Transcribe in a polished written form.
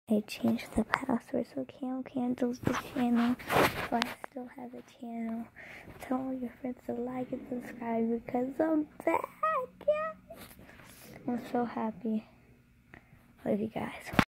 I changed the password so Cam can't lose the channel, but I still have a channel. Tell all your friends to like and subscribe because I'm back, guys. I'm so happy. Love you guys.